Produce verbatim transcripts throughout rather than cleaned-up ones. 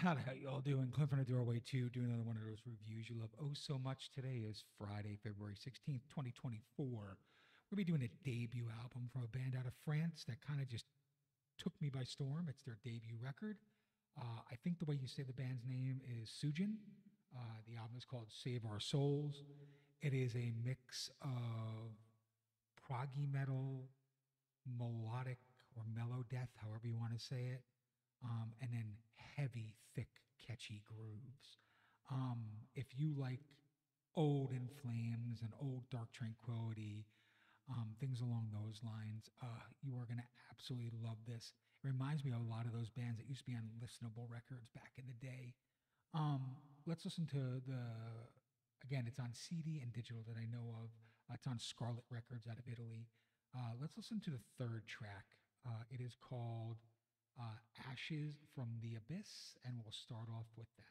How the hell y'all doing? Cliff in the Doorway two, doing another one of those reviews you love oh so much. Today is Friday, February sixteenth, twenty twenty-four. We're going to be doing a debut album from a band out of France that kind of just took me by storm. It's their debut record. Uh, I think the way you say the band's name is Sujin. Uh, the album is called Save Our Souls. It is a mix of proggy metal, melodic or mellow death, however you want to say it, um, and then heavy, thick, catchy grooves. Um, if you like old In Flames and old Dark Tranquillity, um, things along those lines, uh, you are going to absolutely love this. It reminds me of a lot of those bands that used to be on listenable records back in the day. Um, let's listen to the, again, it's on C D and digital that I know of. Uh, it's on Scarlet Records out of Italy. Uh, let's listen to the third track. Uh, it is called uh, Ashes from the Abyss, and we'll start off with that.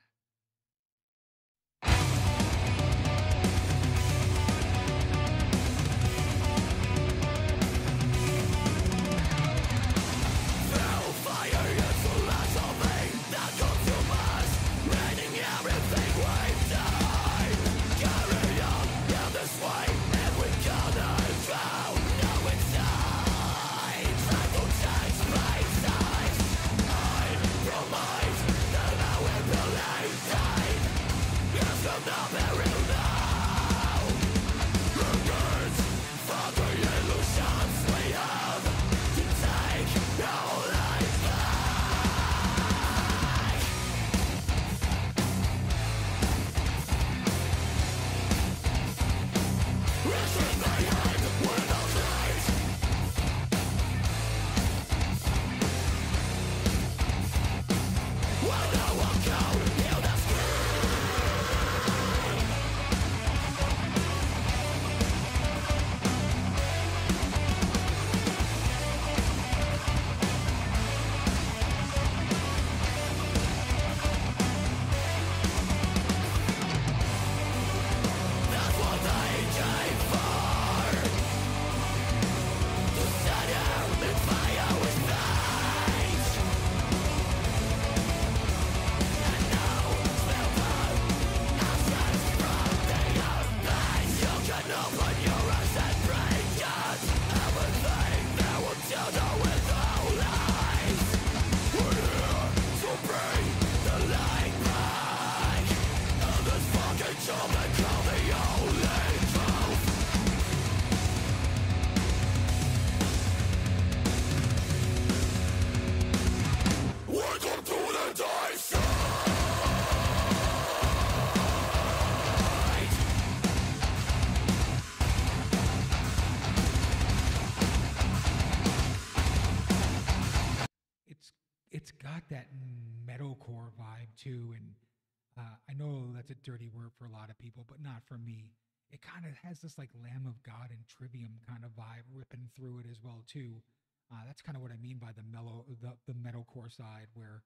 Got that metalcore vibe too, and uh, I know that's a dirty word for a lot of people, but not for me. It kind of has this like Lamb of God and Trivium kind of vibe ripping through it as well too. Uh, that's kind of what I mean by the mellow, the, the metalcore side, where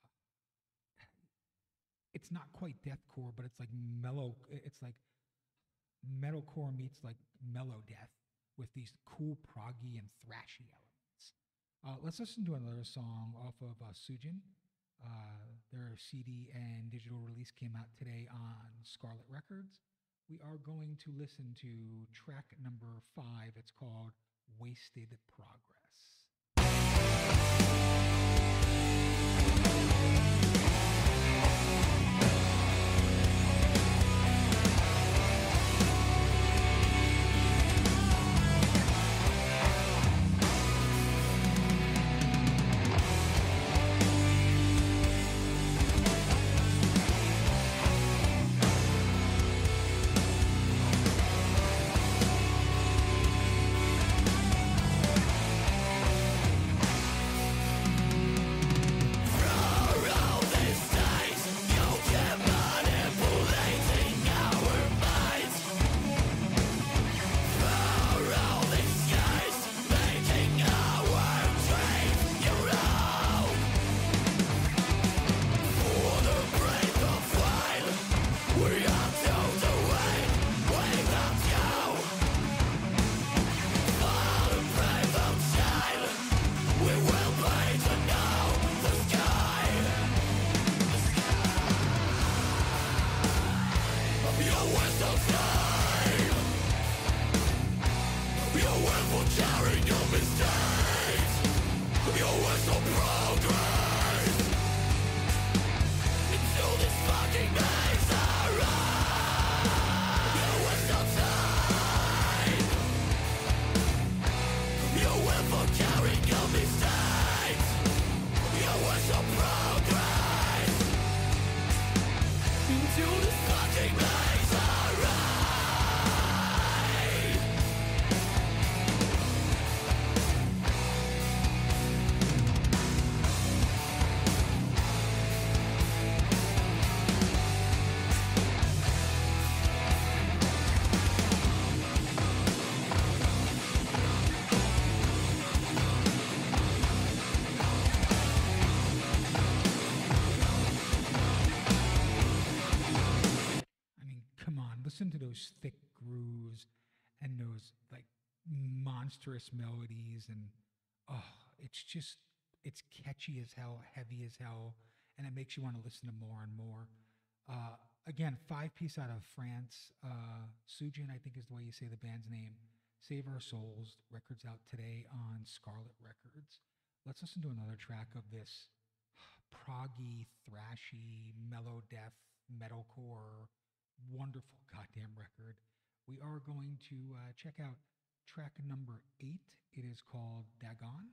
uh, it's not quite deathcore, but it's like mellow. It's like metalcore meets like mellow death with these cool proggy and thrashy elements. Uh, let's listen to another song off of uh, Sujin. Uh, their C D and digital release came out today on Scarlet Records. We are going to listen to track number five. It's called Wasted Progress. I mean, come on, listen to those thick grooves and those like monstrous melodies, and oh, it's just it's catchy as hell, heavy as hell, and it makes you want to listen to more and more. Uh, Again, five piece out of France. Uh, Sujin, I think is the way you say the band's name. Save Our Souls records out today on Scarlet Records. Let's listen to another track of this proggy, thrashy, mellow death, metalcore, wonderful goddamn record. We are going to uh, check out track number eight. It is called Dagon.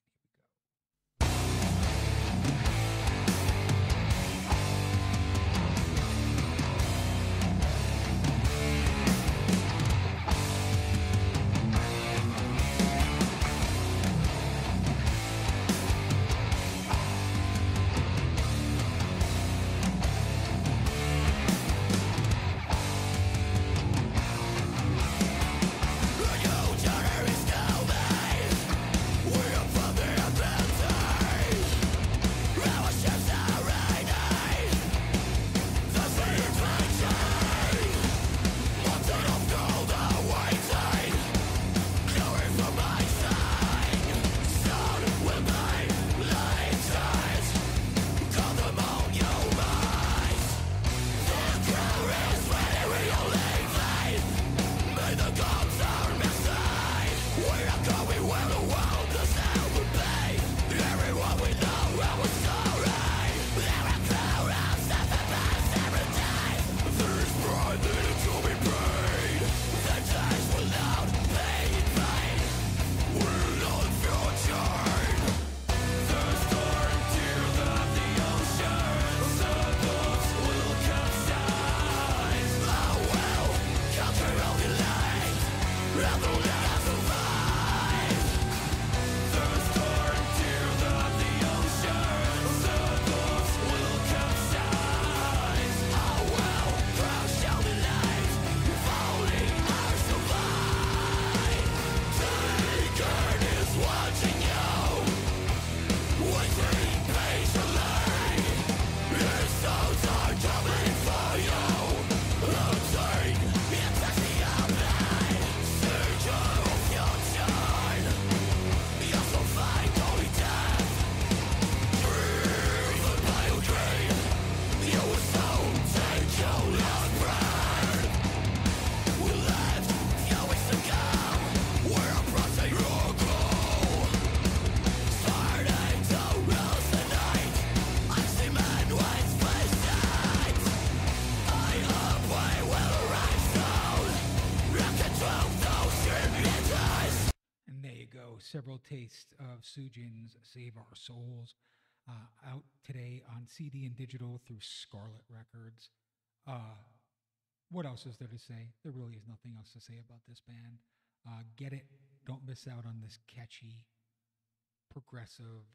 Several tastes of Sujin's Save Our Souls uh, out today on C D and digital through Scarlet Records. Uh, what else is there to say? There really is nothing else to say about this band. Uh, get it. Don't miss out on this catchy, progressive,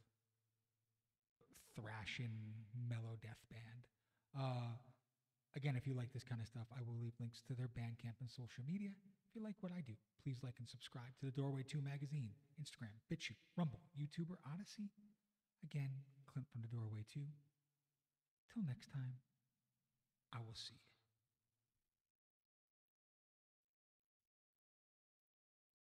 thrashing, mellow death band. Uh, again, if you like this kind of stuff, I will leave links to their Bandcamp and social media. If you like what I do, please like and subscribe to the Doorway two magazine, Instagram, BitChute, Rumble, YouTube, or Odyssey. Again, Clint from the Doorway two. Till next time, I will see you.